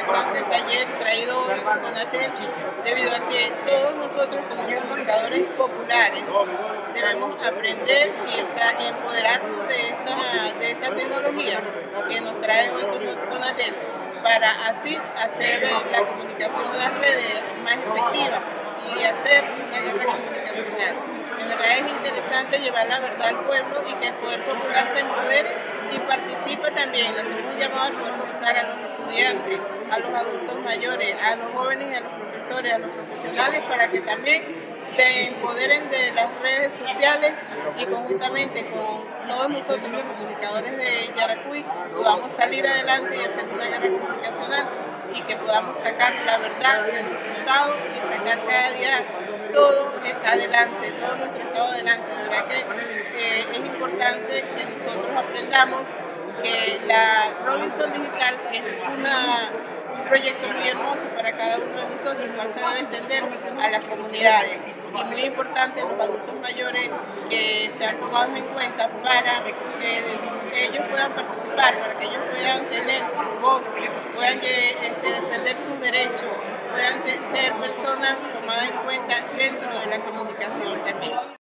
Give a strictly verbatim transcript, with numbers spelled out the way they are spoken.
interesante taller traído hoy por Donatel, debido a que todos nosotros como comunicadores populares debemos aprender y estar, empoderarnos de esta, de esta tecnología que nos trae hoy Donatel, para así hacer la comunicación en las redes más efectiva y hacer una guerra comunicacional. De verdad es interesante llevar la verdad al pueblo y que el poder popular se empodere y participe también. Le hacemos un llamado al poder popular, a los estudiantes, a los adultos mayores, a los jóvenes y a los profesores, a los profesionales, para que también se empoderen de las redes sociales y conjuntamente con todos nosotros los comunicadores de Yaracuy podamos salir adelante y hacer una guerra comunicacional y que podamos sacar la verdad de nuestro estado y sacar cada día todo está adelante, todo nuestro estado adelante. De verdad que eh, es importante que nosotros aprendamos que la Robinson Digital es una, un proyecto muy hermoso para cada uno de nosotros, el cual se debe extender a las comunidades. Y muy importante los adultos mayores que sean tomados en cuenta para que ellos puedan participar, para que ellos puedan tener su voz, puedan este, defender sus derechos, puedan ser personas tomadas en cuenta dentro de la comunicación también.